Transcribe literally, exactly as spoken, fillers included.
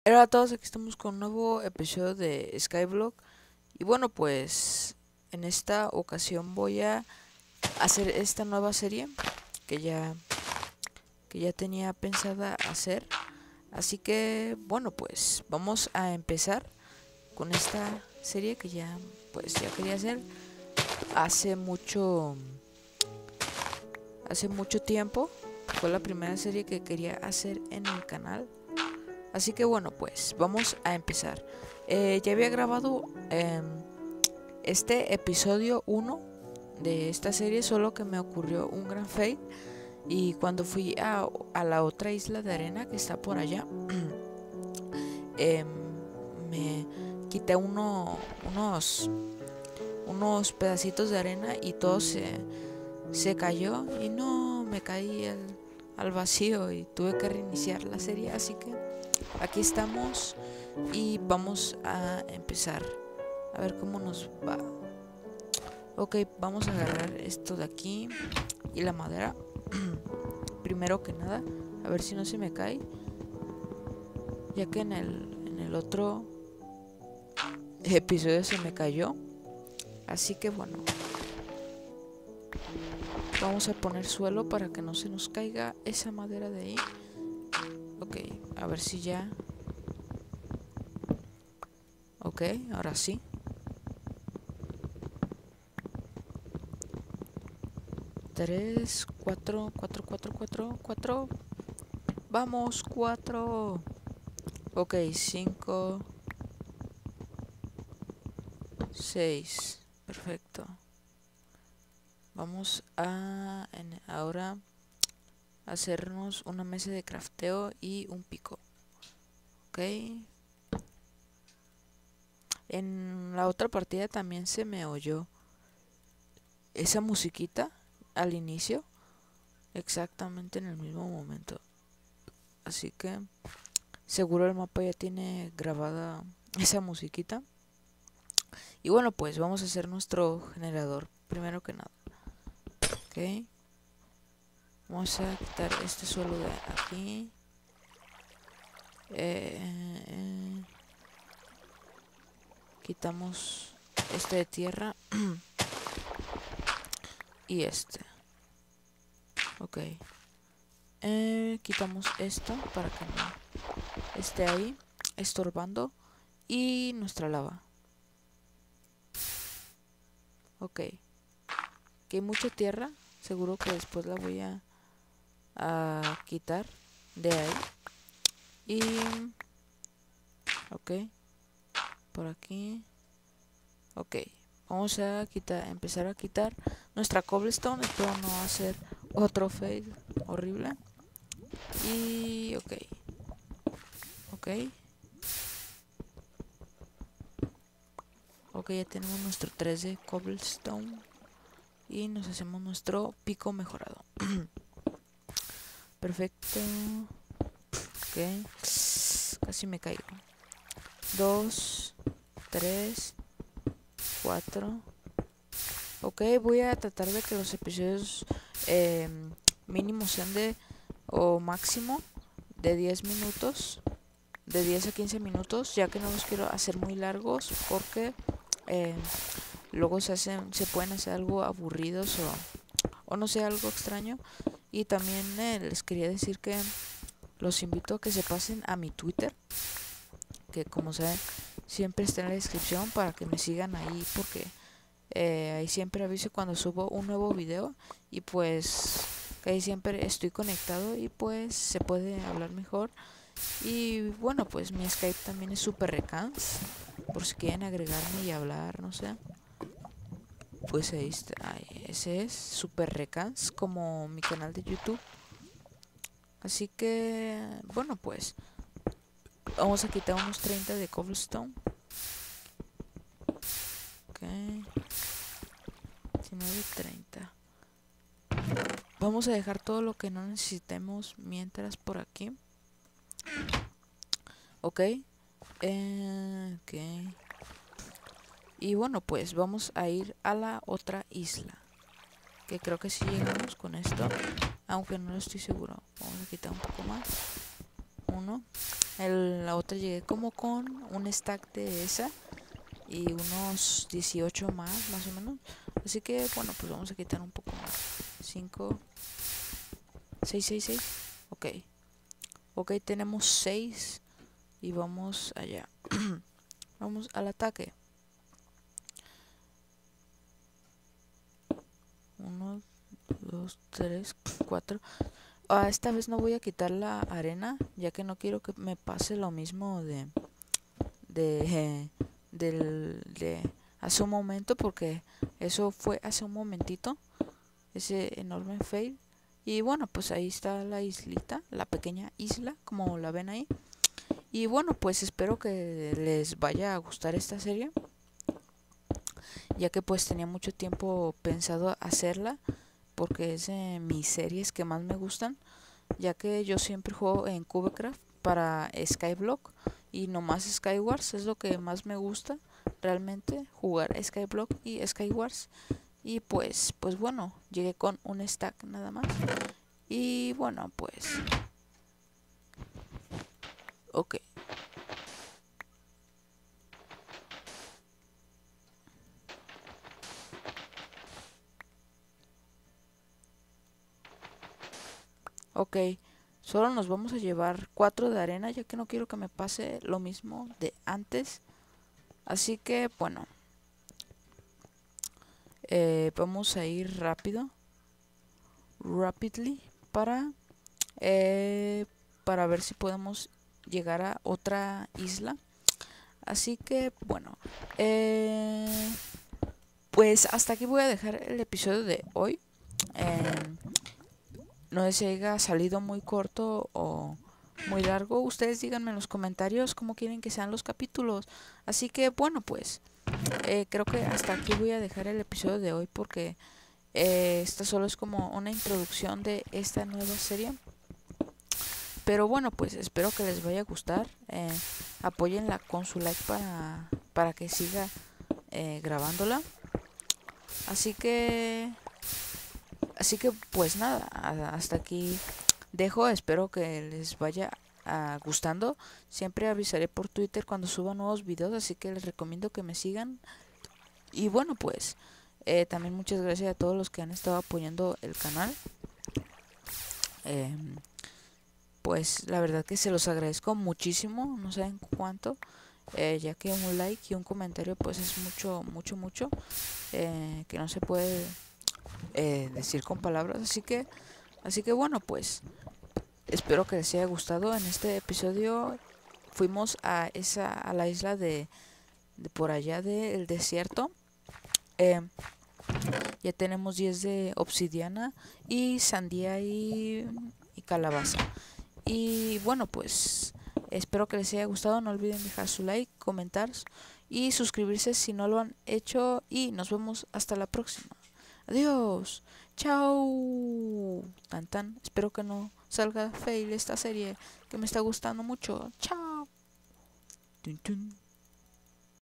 Hola a todos, aquí estamos con un nuevo episodio de Skyblock. Y bueno, pues en esta ocasión voy a hacer esta nueva serie que ya, que ya tenía pensada hacer. Así que bueno, pues vamos a empezar con esta serie que ya pues ya quería hacer hace mucho hace mucho tiempo. Fue la primera serie que quería hacer en el canal. Así que bueno, pues vamos a empezar. Eh, ya había grabado eh, este episodio uno de esta serie, solo que me ocurrió un gran fail. Y cuando fui a, a la otra isla de arena que está por allá, eh, me quité uno, unos, unos pedacitos de arena y todo se, se cayó. Y no, me caí al, al vacío y tuve que reiniciar la serie. Así que aquí estamos y vamos a empezar a ver cómo nos va. Ok, vamos a agarrar esto de aquí y la madera. Primero que nada, a ver si no se me cae, ya que en el, en el otro episodio se me cayó. Así que bueno, vamos a poner suelo para que no se nos caiga esa madera de ahí. Ok, a ver si ya. Ok, ahora sí. Tres, cuatro, cuatro, cuatro, cuatro, cuatro. Vamos, cuatro. Ok, cinco, seis. Perfecto. Vamos a en, ahora hacernos una mesa de crafteo y un pico. Ok. En la otra partida también se me oyó esa musiquita al inicio, exactamente en el mismo momento. Así que seguro el mapa ya tiene grabada esa musiquita. Y bueno, pues vamos a hacer nuestro generador primero que nada. Ok. Vamos a quitar este suelo de aquí. Eh, eh, quitamos este de tierra. Y este. Ok. Eh, quitamos esto para que no esté ahí estorbando. Y nuestra lava. Ok. Que hay mucha tierra. Seguro que después la voy a, a quitar de ahí. Y... Ok. Por aquí. Ok. Vamos a quitar, empezar a quitar nuestra cobblestone. Espero no hacer otro fail horrible. Y... Ok. Ok. Ok, ya tenemos nuestro tres de cobblestone. Y nos hacemos nuestro pico mejorado. Perfecto. Ok. Casi me caigo. Dos, tres, cuatro. Ok, voy a tratar de que los episodios eh, mínimos sean de, o máximo, de diez minutos. De diez a quince minutos, ya que no los quiero hacer muy largos porque eh, luego se hacen, se pueden hacer algo aburridos o, o no sé, algo extraño. Y también eh, les quería decir que los invito a que se pasen a mi Twitter, que como saben siempre está en la descripción, para que me sigan ahí, porque eh, ahí siempre aviso cuando subo un nuevo video. Y pues ahí siempre estoy conectado y pues se puede hablar mejor. Y bueno, pues mi Skype también es super recans, por si quieren agregarme y hablar, no sé. Pues ahí está, ahí, ese es super recans, como mi canal de YouTube. Así que bueno, pues vamos a quitar unos treinta de cobblestone. Ok, diecinueve, treinta. Vamos a dejar todo lo que no necesitemos mientras por aquí. Ok. Eh, ok. Y bueno, pues vamos a ir a la otra isla, que creo que sí llegamos con esto, aunque no lo estoy seguro. Vamos a quitar un poco más. Uno. El, la otra llegué como con un stack de esa y unos dieciocho más, más o menos. Así que bueno, pues vamos a quitar un poco más. cinco, seis, seis, seis. Ok. Ok, tenemos seis y vamos allá. Vamos al ataque. uno, dos, tres, cuatro. Ah, esta vez no voy a quitar la arena, ya que no quiero que me pase lo mismo de de eh, del de hace un momento, porque eso fue hace un momentito, ese enorme fail. Y bueno, pues ahí está la islita, la pequeña isla, como la ven ahí. Y bueno, pues espero que les vaya a gustar esta serie, ya que pues tenía mucho tiempo pensado hacerla, porque es de mis series que más me gustan, ya que yo siempre juego en Cubecraft para Skyblock y no más Skywars, es lo que más me gusta realmente, jugar Skyblock y Skywars. Y pues, pues bueno, llegué con un stack nada más. Y bueno, pues ok. Ok, solo nos vamos a llevar cuatro de arena, ya que no quiero que me pase lo mismo de antes. Así que bueno, eh, vamos a ir rápido, rapidly, para eh, para ver si podemos llegar a otra isla. Así que bueno, eh, pues hasta aquí voy a dejar el episodio de hoy. Eh, no sé si haya salido muy corto o muy largo. Ustedes díganme en los comentarios cómo quieren que sean los capítulos. Así que bueno, pues eh, creo que hasta aquí voy a dejar el episodio de hoy, porque eh, esta solo es como una introducción de esta nueva serie. Pero bueno, pues espero que les vaya a gustar. Eh, apóyenla con su like para, para que siga eh, grabándola. Así que... Así que pues nada, hasta aquí dejo. Espero que les vaya uh, gustando. Siempre avisaré por Twitter cuando suba nuevos videos, así que les recomiendo que me sigan. Y bueno, pues eh, también muchas gracias a todos los que han estado apoyando el canal. Eh, pues la verdad que se los agradezco muchísimo, no saben cuánto. Eh, ya que un like y un comentario pues es mucho, mucho, mucho. Eh, que no se puede eh, decir con palabras. Así que, así que bueno, pues espero que les haya gustado. En este episodio fuimos a esa a la isla de, de por allá del desierto. Eh, ya tenemos diez de obsidiana y sandía y, y calabaza. Y bueno, pues espero que les haya gustado. No olviden dejar su like, comentar y suscribirse si no lo han hecho. Y nos vemos hasta la próxima. Adiós. Chao. Tan tan. Espero que no salga fail esta serie, que me está gustando mucho. Chao. Tun, tun.